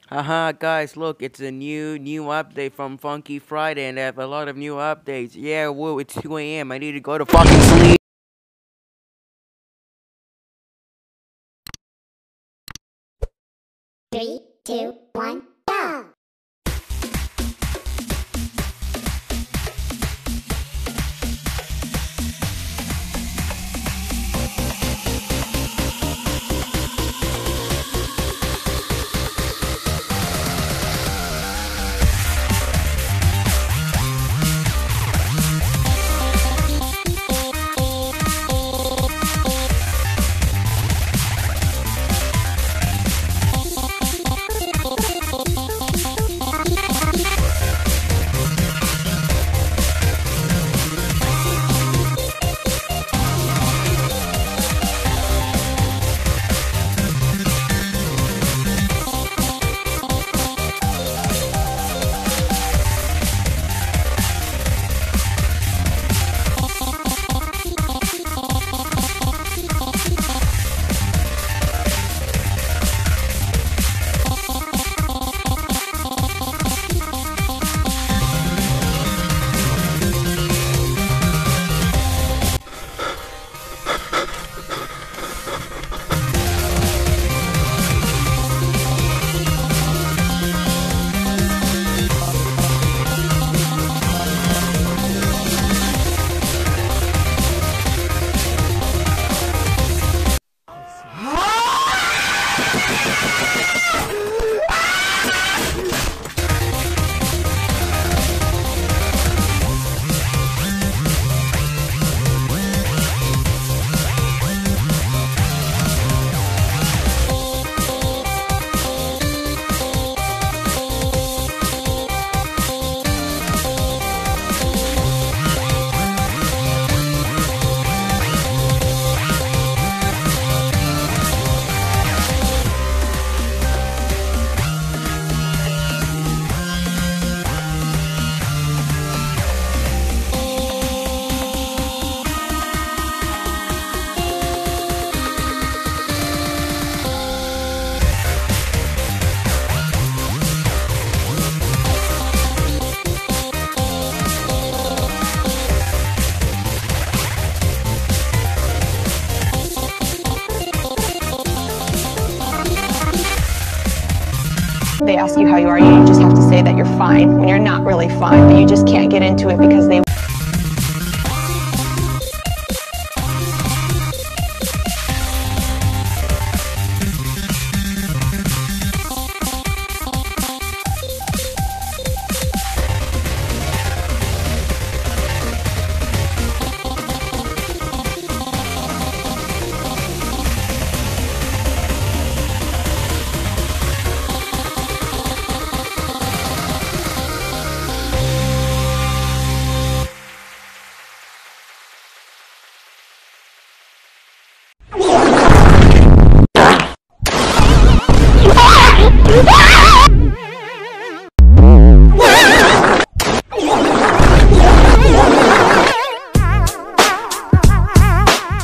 Haha, guys, look, it's a new update from Funky Friday, and they have a lot of new updates. Yeah, whoa, it's 2 a.m. I need to go to fucking sleep. 3, 2, 1, go! They ask you how you are, you just have to say that you're fine when you're not really fine, but you just can't get into it because they